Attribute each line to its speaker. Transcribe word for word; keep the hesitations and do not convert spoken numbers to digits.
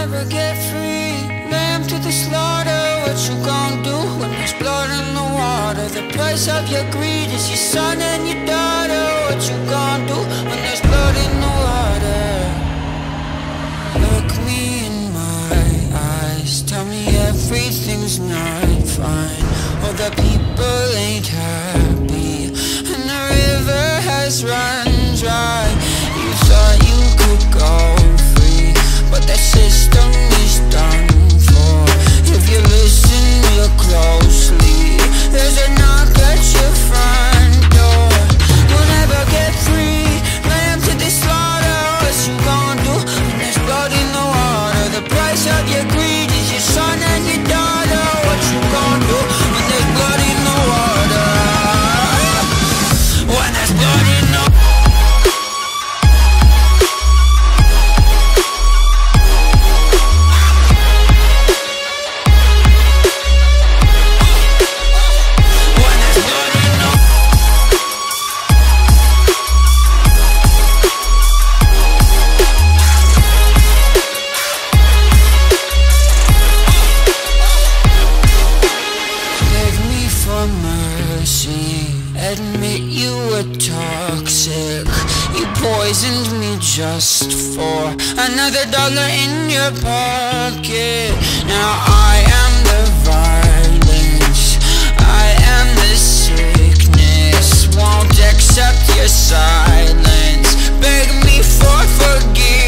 Speaker 1: never get free. Lamb to the slaughter, what you gon' do when there's blood in the water? The price of your greed is your son and your daughter. What you gon' do when there's blood in the water? Look me in my eyes, tell me everything's not fine. All the people ain't happy, and the river has run dry. You thought you could go free, but that system is done for. If you listen real closely, there's a knock at your front door. You'll never get free. Lamb to the slaughter, what you gon' do when there's blood in the water? The price of your greed is your son and your daughter. What you gon' do when there's blood in the water? When there's blood in the water. Admit you were toxic. You poisoned me just for another dollar in your pocket. Now I am the violence, I am the sickness. Won't accept your silence, beg me for forgiveness.